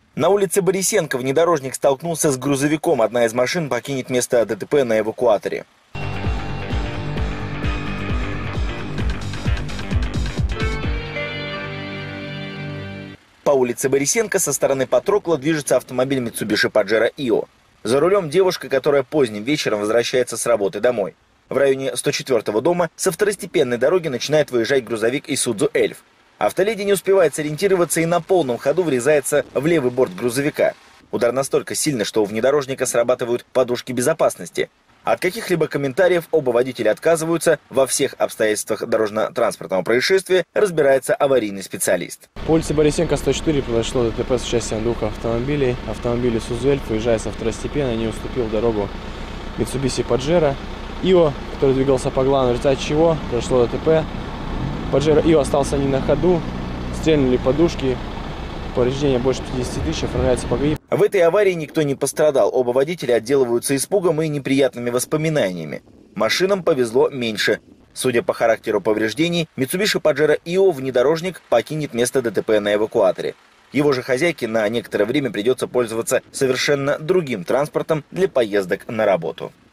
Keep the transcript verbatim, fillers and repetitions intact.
На улице Борисенко внедорожник столкнулся с грузовиком. Одна из машин покинет место ДТП на эвакуаторе. По улице Борисенко со стороны Патрокла движется автомобиль Mitsubishi Pajero Io. За рулем девушка, которая поздним вечером возвращается с работы домой. В районе сто четвёртого дома со второстепенной дороги начинает выезжать грузовик Isuzu Эльф. Автоледи не успевает сориентироваться и на полном ходу врезается в левый борт грузовика. Удар настолько сильный, что у внедорожника срабатывают подушки безопасности. От каких-либо комментариев оба водителя отказываются. Во всех обстоятельствах дорожно-транспортного происшествия разбирается аварийный специалист. По улице Борисенко сто четыре произошло ДТП с участием двух автомобилей. Автомобиль Isuzu Эльф, выезжая со второстепенной, не уступил дорогу Mitsubishi Pajero Io, который двигался по главной, в результате чего произошло ДТП. Pajero Io остался не на ходу, стрельнули подушки, повреждения больше пятидесяти тысяч, оформляется погиб. В этой аварии никто не пострадал. Оба водителя отделываются испугом и неприятными воспоминаниями. Машинам повезло меньше. Судя по характеру повреждений, Mitsubishi Pajero Io внедорожник покинет место ДТП на эвакуаторе. Его же хозяйке на некоторое время придется пользоваться совершенно другим транспортом для поездок на работу.